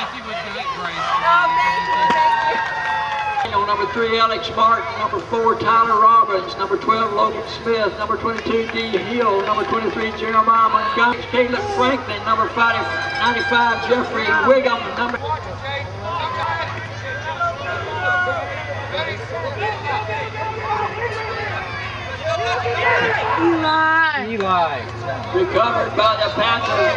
Number 3, Alex Martin. Number 4, Tyler Robbins. Number 12, Logan Smith. Number 22, D. Hill. Number 23, Jeremiah Montgomery. Caleb Franklin. Number 95, Jeffrey Wiggum. Number Eli. Recovered by the Panthers.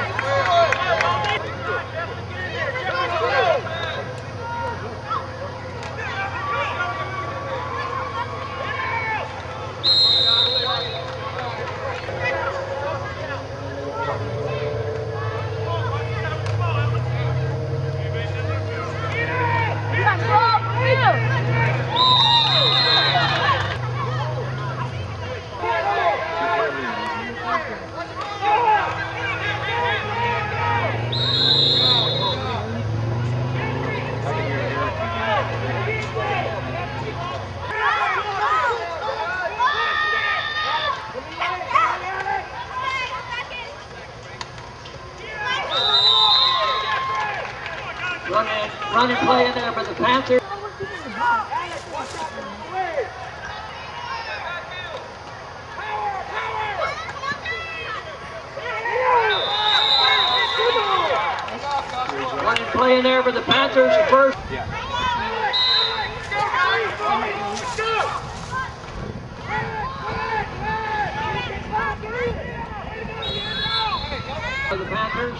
Running play in there for the Panthers. Running play in there for the Panthers. First. Yeah. For the Panthers.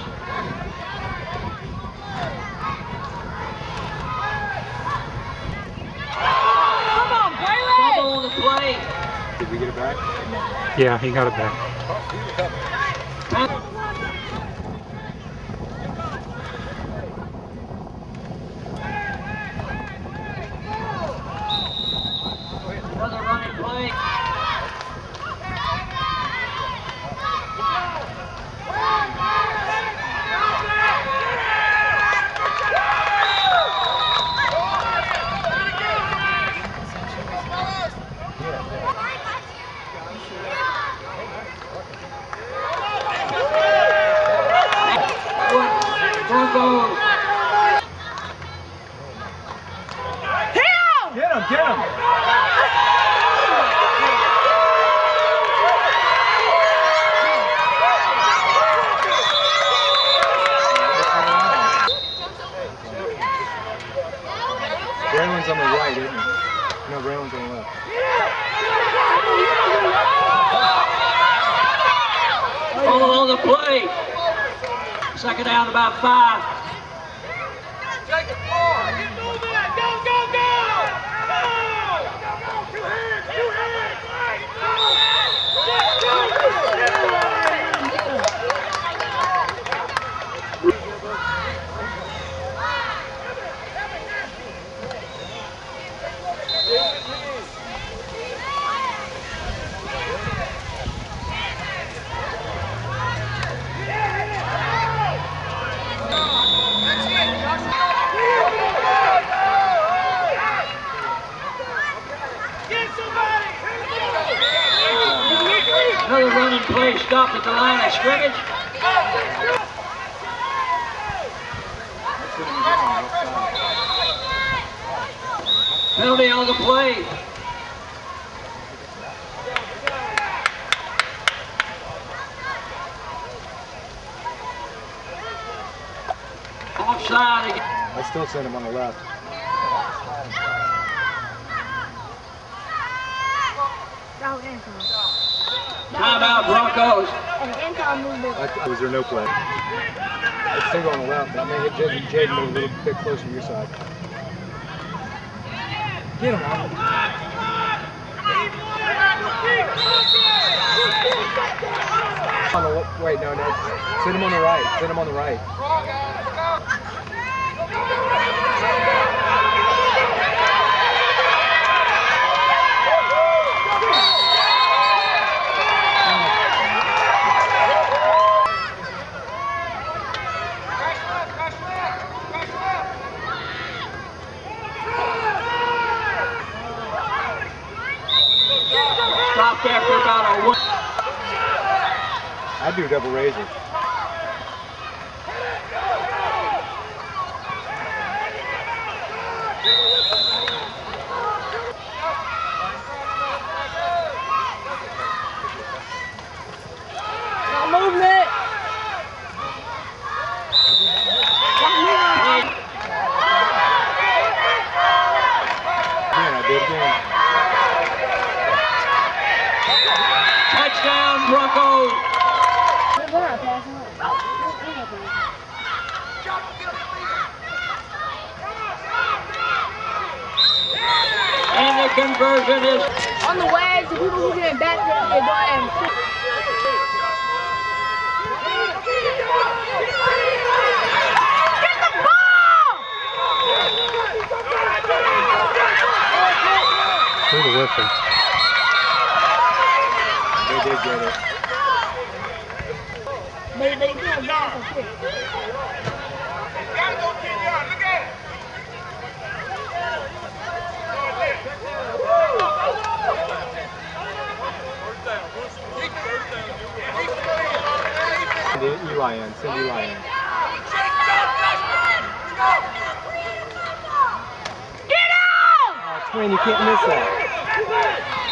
Play. Did we get it back? Yeah, he got it back. Another running play. Broncos. Get him! Get him! Braylon's on the right, isn't he? No, Braylon's on the left. Follow on the play. Second down, about 5. Take it forward. Get moving. Go, go, go. Go. Two hands. Two hands. Another running play stopped at the line of scrimmage. Penalty on the play. Offside again. I still send him on the left. Timeout, Broncos. Was there no play? It's still on the left. That may hit Jaden a little bit closer to your side. Get him on. Wait, no. Send him on the right. Send him on the right. Stopped after about a 1. I'd do double razor. Movement. Again, I did again. Touchdown, Broncos. And the conversion is On the way to people who get back there, go ahead and get the ball! Through the whistle. They did get it. They can't back and kick. Gotta go 10 yards. Look at it. Send Eli in. Send Eli in. Get out! Oh, twin, you can't miss that.